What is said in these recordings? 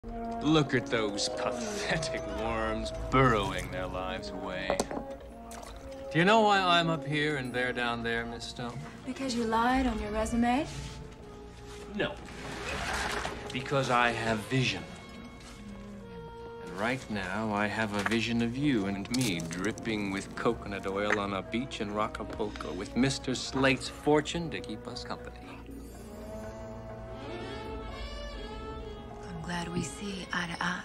Look at those pathetic worms burrowing their lives away. Do you know why I'm up here and they're down there, Miss Stone? Because you lied on your resume? No. Because I have vision. And right now, I have a vision of you and me dripping with coconut oil on a beach in Acapulco with Mr. Slate's fortune to keep us company. I'm glad we see eye to eye.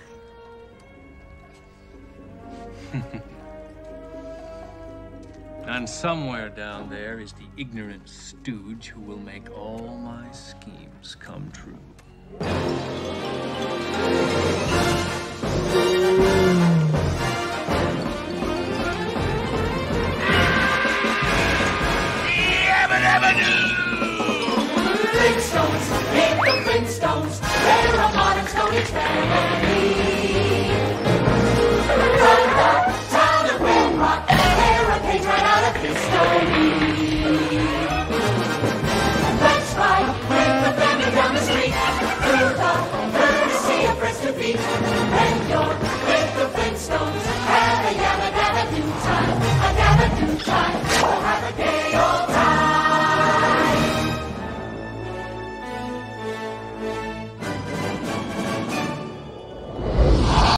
And somewhere down there is the ignorant stooge who will make all my schemes come true. Flintstones, meet the Flintstones. They're a modern Stone family. From the town of Wilma, they're a page right out of history. Let's ride with the family down the street through the courtesy of Fred's defeat.